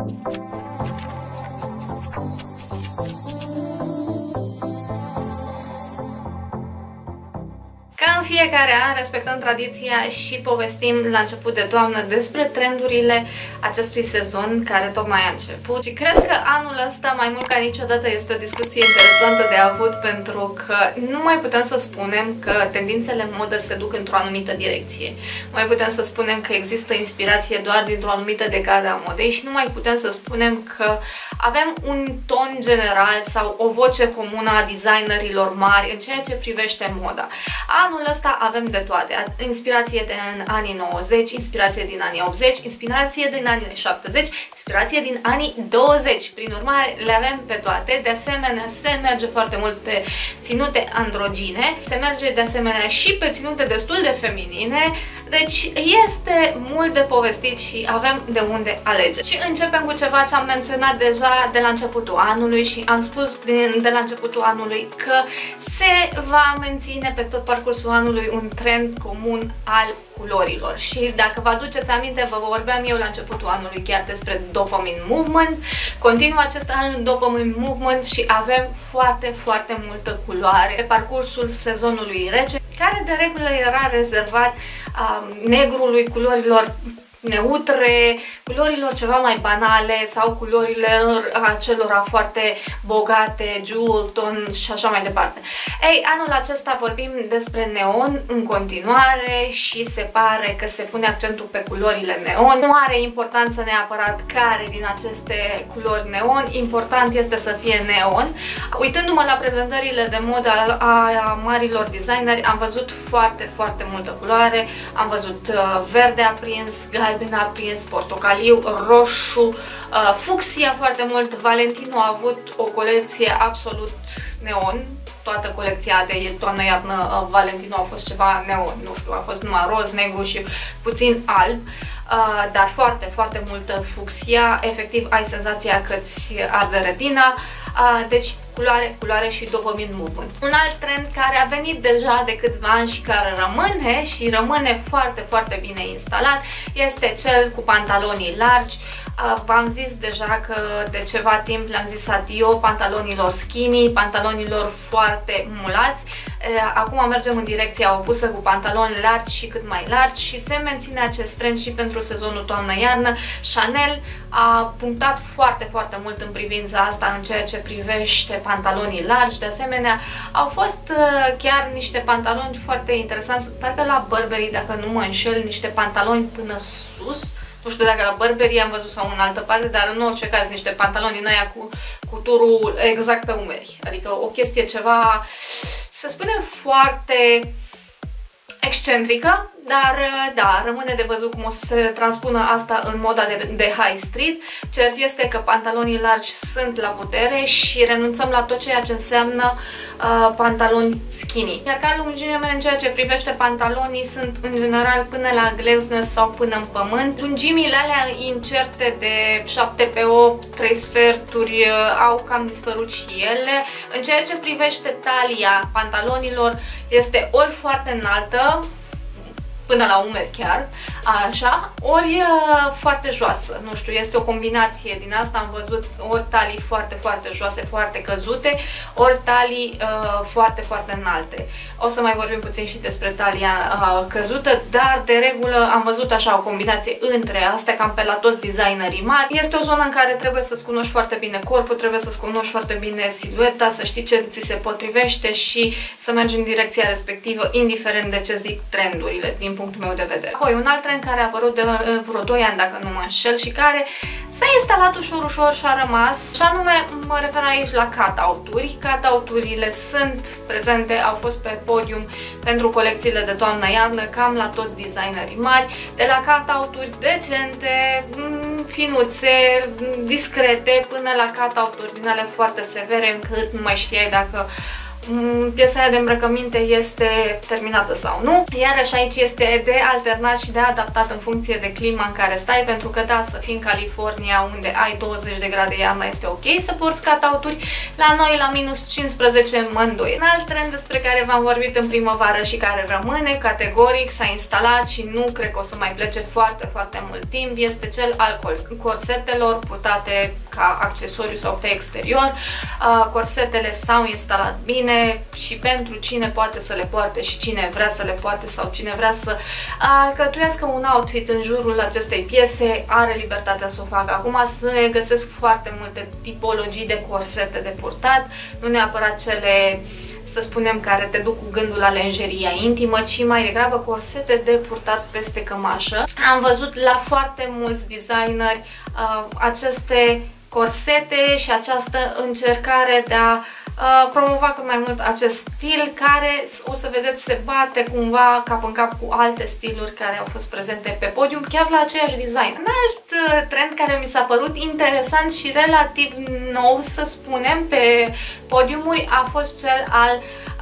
Ca în fiecare an, respectăm tradiția și povestim la început de toamnă despre trendurile acestui sezon care tocmai a început. Și cred că anul ăsta, mai mult ca niciodată, este o discuție interesantă de avut, pentru că nu mai putem să spunem că tendințele în modă se duc într-o anumită direcție. Nu mai putem să spunem că există inspirație doar dintr-o anumită decadă a modei și nu mai putem să spunem că avem un ton general sau o voce comună a designerilor mari în ceea ce privește moda. Anul ăsta avem de toate. Inspirație din anii 90, inspirație din anii 80, inspirație din anii 70, inspirație din anii 20. Prin urmare, le avem pe toate. De asemenea, se merge foarte mult pe ținute androgine, se merge de asemenea și pe ținute destul de feminine. Deci este mult de povestit și avem de unde alege. Și începem cu ceva ce am menționat deja de la începutul anului și am spus de la începutul anului că se va menține pe tot parcursul anului un trend comun al culorilor. Și dacă vă aduceți aminte, vă vorbeam eu la începutul anului chiar despre Dopamine Movement. Continuă acest an Dopamine Movement și avem foarte, foarte multă culoare pe parcursul sezonului rece, care de regulă era rezervat negrului, culorilor neutre, culorilor ceva mai banale sau culorilor acelora foarte bogate, jewel tone și așa mai departe. Ei, anul acesta vorbim despre neon în continuare și se pare că se pune accentul pe culorile neon. Nu are importanță neapărat care din aceste culori neon, important este să fie neon. Uitându-mă la prezentările de modă a marilor designeri, am văzut foarte, foarte multă culoare, am văzut verde aprins, galben aprins, portocaliu, roșu, fucsia foarte mult. Valentino a avut o colecție absolut neon. Toată colecția de toamnă-iarnă Valentino a fost ceva neon, nu știu, a fost numai roz, negru și puțin alb, dar foarte, foarte multă fucsia, efectiv ai senzația că îți arde retina. Deci culoare și Dopamine Movement. Un alt trend care a venit deja de câțiva ani și care rămâne și rămâne foarte, foarte bine instalat este cel cu pantalonii largi. V-am zis deja că de ceva timp le-am zis adio pantalonilor skinny, pantalonilor foarte mulați. Acum mergem în direcția opusă cu pantaloni largi și cât mai largi și se menține acest trend și pentru sezonul toamnă-iarnă. Chanel a punctat foarte, foarte mult în privința asta în ceea ce privește pantalonii largi. De asemenea, au fost chiar niște pantaloni foarte interesanți, parcă la Burberry, dacă nu mă înșel, niște pantaloni până sus. Nu știu dacă la Burberry am văzut sau în altă parte, dar în orice caz niște pantaloni în aia cu turul exact pe umeri. Adică o chestie ceva, să spunem, foarte excentrică, dar da, rămâne de văzut cum o să se transpună asta în moda de high street. Cert este că pantalonii largi sunt la putere și renunțăm la tot ceea ce înseamnă pantaloni skinny. Iar ca lungime în ceea ce privește pantalonii sunt în general până la glezne sau până în pământ. Lungimile alea incerte de 7 pe 8, 3 sferturi au cam dispărut și ele. În ceea ce privește talia pantalonilor este ori foarte înaltă, până la umeri chiar, așa, ori foarte joasă. Nu știu, este o combinație din asta. Am văzut ori talii foarte, foarte joase, foarte căzute, ori talii foarte, foarte înalte. O să mai vorbim puțin și despre talia căzută, dar de regulă am văzut așa o combinație între astea, cam pe la toți designerii mari. Este o zonă în care trebuie să-ți cunoști foarte bine corpul, trebuie să-ți cunoști foarte bine silueta, să știi ce ți se potrivește și să mergi în direcția respectivă, indiferent de ce zic trendurile, din punctul meu de vedere. Apoi, un alt trend care a apărut de vreo 2 ani, dacă nu mă înșel, și care s-a instalat ușor, ușor și a rămas, și anume mă refer aici la cut-out-uri. Cut-out-urile sunt prezente, au fost pe podium pentru colecțiile de toamnă-iarnă, cam la toți designerii mari, de la cut-out-uri decente, finuțe, discrete, până la cut-out-uri din ale foarte severe, încât nu mai știai dacă piesa aia de îmbrăcăminte este terminată sau nu. Iarăși aici este de alternat și de adaptat în funcție de clima în care stai, pentru că da, să fii în California unde ai 20 de grade iarna este ok să porți catauturi, la noi la minus 15 mă îndoiesc. Un alt trend despre care v-am vorbit în primăvară și care rămâne categoric, s-a instalat și nu cred că o să mai plece foarte, foarte mult timp, este cel al corsetelor purtate ca accesoriu sau pe exterior. Corsetele s-au instalat bine și pentru cine poate să le poarte și cine vrea să le poarte sau cine vrea să alcătuiască un outfit în jurul acestei piese, are libertatea să o facă. Acum se găsesc foarte multe tipologii de corsete de purtat, nu neapărat cele, să spunem, care te duc cu gândul la lenjeria intimă, ci mai degrabă corsete de purtat peste cămașă. Am văzut la foarte mulți designeri aceste corsete și această încercare de a promova cât mai mult acest stil, care, o să vedeți, se bate cumva cap în cap cu alte stiluri care au fost prezente pe podium, chiar la aceeași design. Un alt trend care mi s-a părut interesant și relativ nou, să spunem, pe podiumuri a fost cel al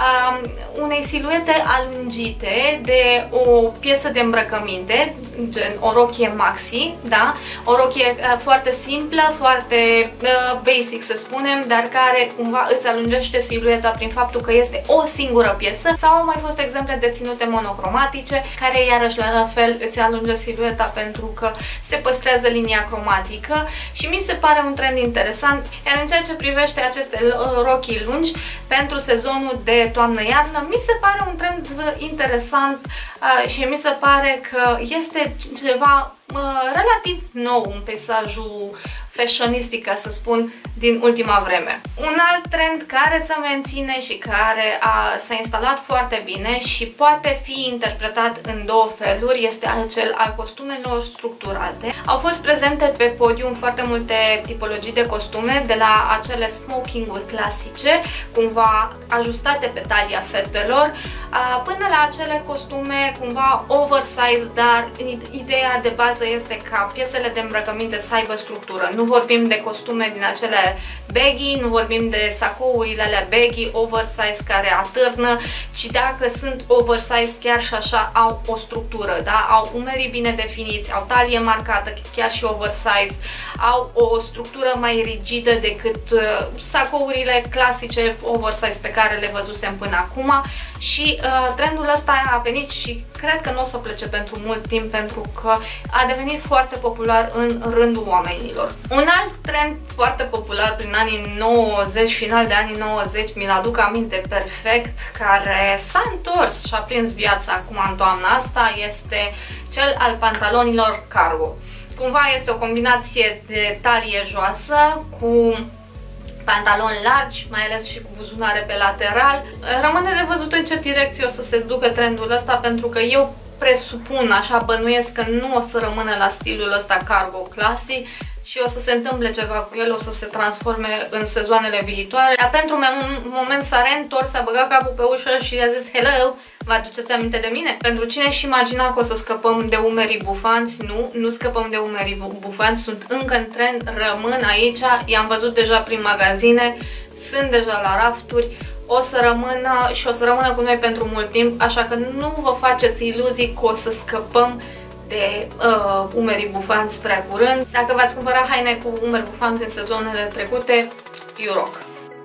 unei siluete alungite de o piesă de îmbrăcăminte, gen o rochie maxi, da? O rochie foarte simplă, foarte basic, să spunem, dar care cumva îți alungește silueta prin faptul că este o singură piesă, sau au mai fost exemple de ținute monocromatice, care iarăși la fel îți alunge silueta pentru că se păstrează linia cromatică și mi se pare un trend interesant. Iar în ceea ce privește aceste rochii lungi pentru sezonul de toamnă-iarnă, mi se pare un trend interesant și mi se pare că este ceva relativ nou în peisajul fashionistic, ca să spun, din ultima vreme. Un alt trend care se menține și care s-a instalat foarte bine și poate fi interpretat în două feluri este acel al costumelor structurate. Au fost prezente pe podium foarte multe tipologii de costume, de la acele smoking-uri clasice, cumva ajustate pe talia fetelor, până la acele costume cumva oversize, dar ideea de bază este ca piesele de îmbrăcăminte să aibă structură. Nu vorbim de costume din acele baggy, nu vorbim de sacourile alea baggy, oversize, care atârnă, ci dacă sunt oversize chiar și așa au o structură, da? Au umerii bine definiți, au talie marcată, chiar și oversize, au o structură mai rigidă decât sacourile clasice oversize pe care le văzusem până acum și trendul ăsta a venit și cred că nu o să plece pentru mult timp, pentru că a devenit foarte popular în rândul oamenilor. Un alt trend foarte popular prin anii 90, final de anii 90, mi-l aduc aminte perfect, care s-a întors și a prins viața acum în toamna asta, este cel al pantalonilor cargo. Cumva este o combinație de talie joasă cu pantaloni largi, mai ales și cu buzunare pe lateral. Rămâne de văzut în ce direcție o să se ducă trendul ăsta, pentru că eu presupun, așa bănuiesc, că nu o să rămână la stilul ăsta cargo clasic și o să se întâmple ceva cu el, o să se transforme în sezoanele viitoare. Dar pentru un moment s-a reîntors, s-a băgat capul pe ușă și a zis: hello, vă aduceți aminte de mine? Pentru cine își imagina că o să scăpăm de umerii bufanți, nu scăpăm de umerii bufanți, sunt încă în trend, rămân aici, i-am văzut deja prin magazine, sunt deja la rafturi, o să rămână și o să rămână cu noi pentru mult timp, așa că nu vă faceți iluzii că o să scăpăm de umerii bufanți prea curând. Dacă v-ați cumpărat haine cu umeri bufanți în sezonele trecute, you rock!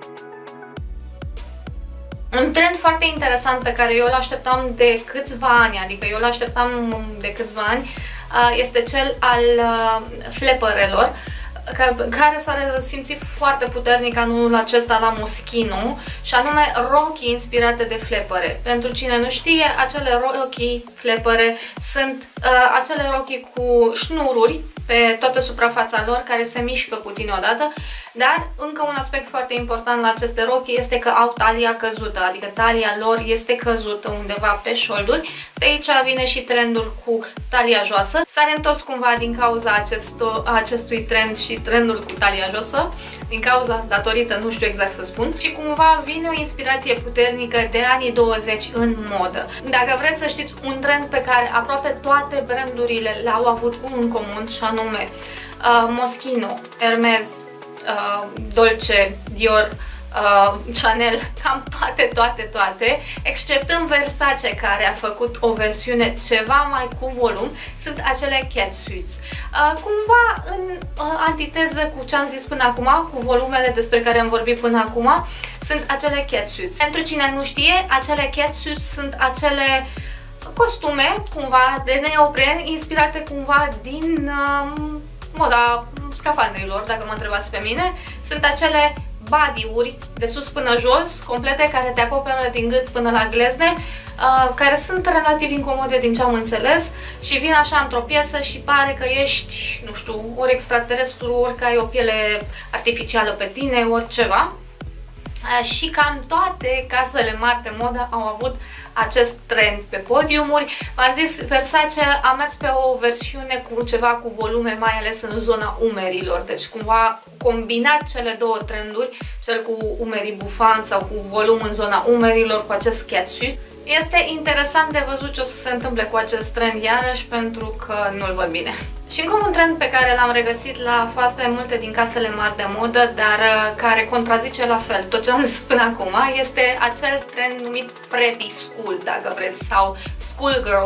Un trend foarte interesant pe care eu îl așteptam de câțiva ani, adică eu îl așteptam de câțiva ani, este cel al flepărelor, care s-a resimțit foarte puternic anul acesta la Moschino, și anume rochii inspirate de flepăre. Pentru cine nu știe, acele rochii flepăre sunt acele rochii cu șnururi pe toată suprafața lor, care se mișcă cu tine odată, dar încă un aspect foarte important la aceste rochii este că au talia căzută, adică talia lor este căzută undeva pe șolduri. De aici vine și trendul cu talia joasă. S-a reîntors cumva din cauza acestui trend și trendul cu talia joasă, din cauza, datorită, nu știu exact să spun, și cumva vine o inspirație puternică de anii 20 în modă. Dacă vreți să știți un trend pe care aproape toate brandurile l-au avut în comun, și anume Moschino, Hermes, Dolce, Dior, Chanel, cam toate, exceptând Versace, care a făcut o versiune ceva mai cu volum, sunt acele catsuits. Cumva în antiteză cu ce am zis până acum, cu volumele despre care am vorbit până acum, sunt acele catsuits. Pentru cine nu știe, acele catsuits sunt acele costume, cumva, de neopren, inspirate cumva din moda scafandrilor, dacă mă întrebați pe mine. Sunt acele body-uri de sus până jos, complete, care te acoperă din gât până la glezne, care sunt relativ incomode din ce am înțeles și vin așa într-o piesă și pare că ești, nu știu, ori extraterestru, ori că ai o piele artificială pe tine, ori ceva. Și cam toate casele mari de modă au avut acest trend pe podiumuri. V-am zis, Versace a mers pe o versiune cu ceva cu volume, mai ales în zona umerilor. Deci cumva combinat cele două trenduri, cel cu umerii bufanți sau cu volum în zona umerilor, cu acest catsuit. Este interesant de văzut ce o să se întâmple cu acest trend iarăși, pentru că nu-l văd bine. Și încă un trend pe care l-am regăsit la foarte multe din casele mari de modă, dar care contrazice la fel tot ce am zis până acum, este acel trend numit preppy school, dacă vreți, sau schoolgirl.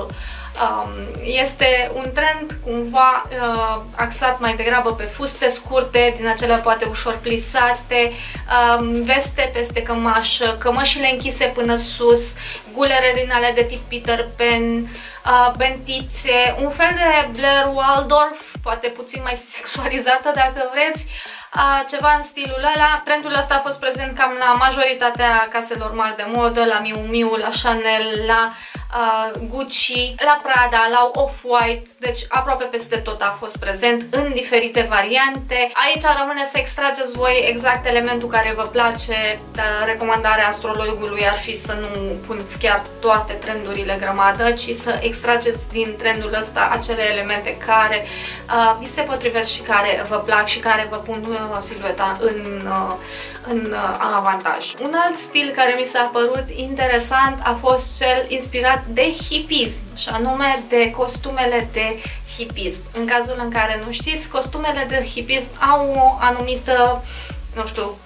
Este un trend cumva axat mai degrabă pe fuste scurte, din acelea poate ușor plisate, veste peste cămașă, cămășile închise până sus, gulere din alea de tip Peter Pan, bentițe, un fel de Blair Waldorf, poate puțin mai sexualizată dacă vreți, ceva în stilul ăla. Trendul ăsta a fost prezent cam la majoritatea caselor mari de modă, la Miu Miu, la Chanel, la Gucci, la Prada, la Off-White, deci aproape peste tot a fost prezent în diferite variante. Aici rămâne să extrageți voi exact elementul care vă place. Recomandarea astrologului ar fi să nu puneți chiar toate trendurile grămadă, ci să extrageți din trendul ăsta acele elemente care vi se potrivesc și care vă plac și care vă pun silueta în avantaj. Un alt stil care mi s-a părut interesant a fost cel inspirat de hippism, și anume de costumele de hippism. În cazul în care nu știți, costumele de hippism au o anumită, nu știu,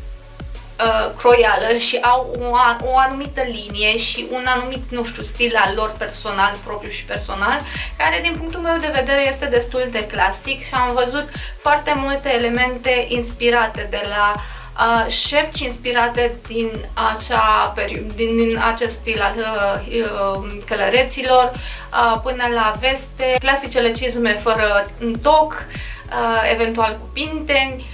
croială și au o anumită linie și un anumit, nu știu, stil al lor personal, propriu și personal, care din punctul meu de vedere este destul de clasic și am văzut foarte multe elemente inspirate de la șepci inspirate din acest stil al călăreților, până la veste, clasicele cizme fără toc, eventual cu pinteni.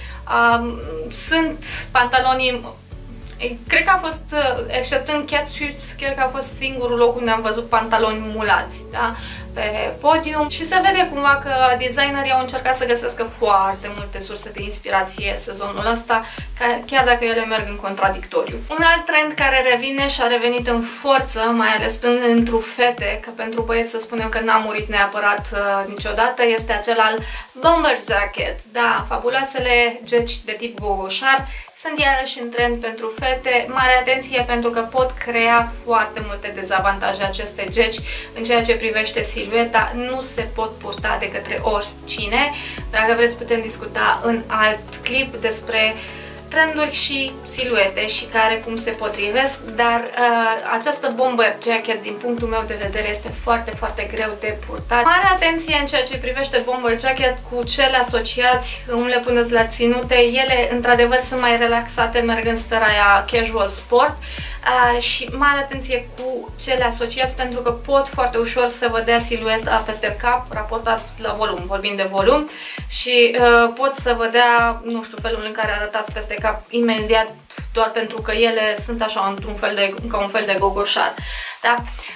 Sunt pantalonii, cred că a fost, exceptând catsuits, cred că a fost singurul loc unde am văzut pantaloni mulați, da, pe podium, și se vede cumva că designerii au încercat să găsească foarte multe surse de inspirație sezonul ăsta, chiar dacă ele merg în contradictoriu. Un alt trend care revine și a revenit în forță, mai ales pentru fete, că pentru băieți să spunem că n-a murit neapărat niciodată, este acel al bomber jacket, da, fabuloasele geci de tip gogoșar. Sunt iarăși în trend pentru fete. Mare atenție, pentru că pot crea foarte multe dezavantaje aceste geci în ceea ce privește silueta. Nu se pot purta de către oricine. Dacă vreți, putem discuta în alt clip despre trenduri și siluete și care cum se potrivesc, dar această bomber jacket, din punctul meu de vedere, este foarte, foarte greu de purtat. Mare atenție în ceea ce privește bomber jacket cu cele asociați, cum le puneți la ținute. Ele, într-adevăr, sunt mai relaxate, merg în sfera aia casual sport, și mare atenție cu cele asociați, pentru că pot foarte ușor să vă dea silueta peste cap, raportat la volum, vorbim de volum, și pot să vă dea, nu știu, felul în care arătați peste cap imediat, doar pentru că ele sunt așa ca un fel de gogoșar. Da?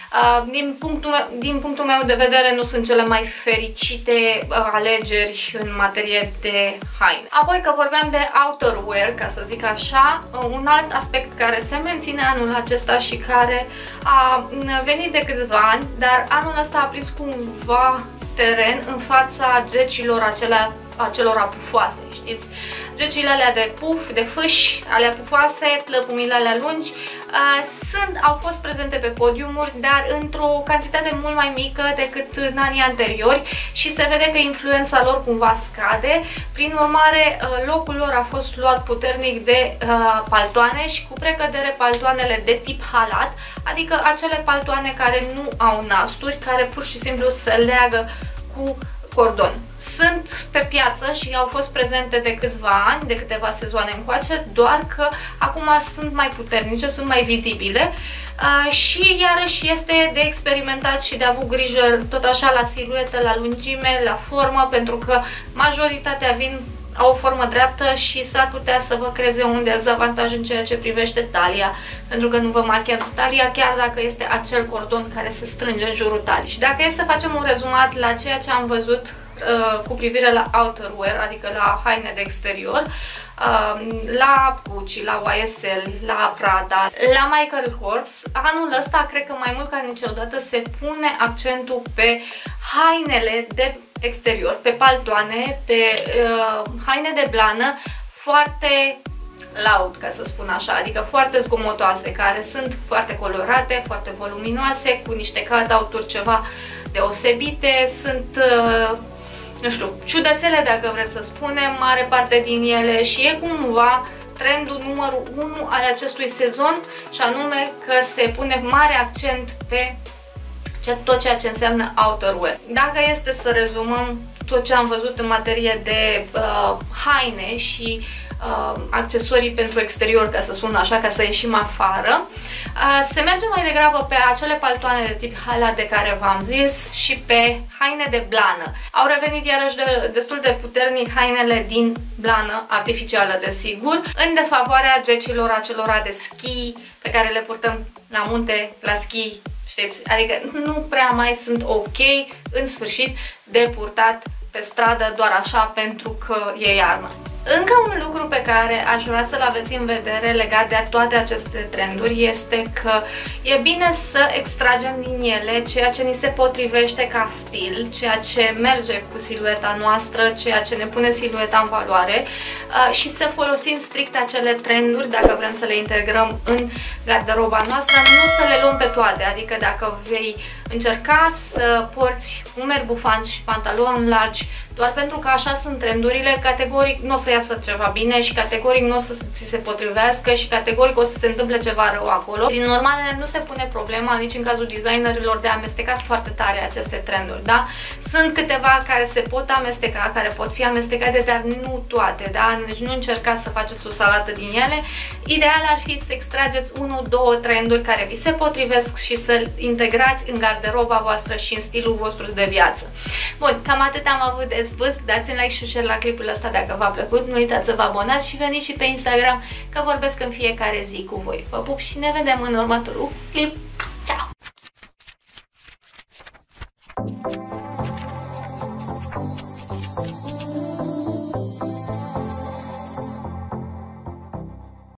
Din punctul meu de vedere, nu sunt cele mai fericite alegeri în materie de haine. Apoi, că vorbeam de outerwear, ca să zic așa, un alt aspect care se menține anul acesta și care a venit de câțiva ani, dar anul ăsta a prins cumva teren în fața gecilor acelora pufoase, știi? știți, gecile alea de puf, de fâși, alea pufoase, lăpumile alea lungi, au fost prezente pe podiumuri, dar într-o cantitate mult mai mică decât în anii anteriori și se vede că influența lor cumva scade. Prin urmare, locul lor a fost luat puternic de paltoane și cu precădere paltoanele de tip halat, adică acele paltoane care nu au nasturi, care pur și simplu se leagă cu cordon. Sunt pe piață și au fost prezente de câțiva ani, de câteva sezoane încoace, doar că acum sunt mai puternice, sunt mai vizibile și iarăși este de experimentat și de avut grijă tot așa la siluetă, la lungime, la formă, pentru că majoritatea au o formă dreaptă și s-ar putea să vă creeze un dezavantaj în ceea ce privește talia, pentru că nu vă marchează talia, chiar dacă este acel cordon care se strânge în jurul talii. Și dacă e să facem un rezumat la ceea ce am văzut cu privire la outerwear, adică la haine de exterior, la Gucci, la YSL, la Prada, la Michael Kors, anul ăsta cred că mai mult ca niciodată se pune accentul pe hainele de exterior, pe paltoane, pe haine de blană foarte loud, ca să spun așa, adică foarte zgomotoase, care sunt foarte colorate, foarte voluminoase, cu niște cut-out-uri ceva deosebite, sunt nu știu, ciudățele, dacă vreți să spunem, mare parte din ele, și e cumva trendul numărul 1 al acestui sezon, și anume că se pune mare accent pe tot ceea ce înseamnă outerwear. Dacă este să rezumăm tot ce am văzut în materie de haine și accesorii pentru exterior, ca să spun așa, ca să ieșim afară, se merge mai degrabă pe acele paltoane de tip halat de care v-am zis și pe haine de blană. Au revenit iarăși destul de puternic hainele din blană artificială, desigur, în defavoarea gecilor acelora de schi pe care le purtăm la munte, la schi, știți? Adică nu prea mai sunt ok, în sfârșit, de purtat pe stradă doar așa pentru că e iarnă. Încă un lucru pe care aș vrea să-l aveți în vedere legat de toate aceste trenduri este că e bine să extragem din ele ceea ce ni se potrivește ca stil, ceea ce merge cu silueta noastră, ceea ce ne pune silueta în valoare și să folosim strict acele trenduri dacă vrem să le integrăm în garderoba noastră, nu să le luăm pe toate, adică dacă vei încerca să porți umeri bufanți și pantaloni largi doar pentru că așa sunt trendurile, categoric nu o să iasă ceva bine și categoric nu o să ți se potrivească și categoric o să se întâmple ceva rău acolo. Prin urmare, nu se pune problema nici în cazul designerilor de a amesteca foarte tare aceste trenduri, da? Sunt câteva care se pot amesteca, care pot fi amestecate, dar nu toate, da? Deci nu încercați să faceți o salată din ele. Ideal ar fi să extrageți 1-2 trenduri care vi se potrivesc și să integrați în garderoba voastră și în stilul vostru de viață. Bun, cam atât am avut de spus. Dați un like și share la clipul ăsta dacă v-a plăcut. Nu uitați să vă abonați și veniți și pe Instagram, că vorbesc în fiecare zi cu voi. Vă pup și ne vedem în următorul clip.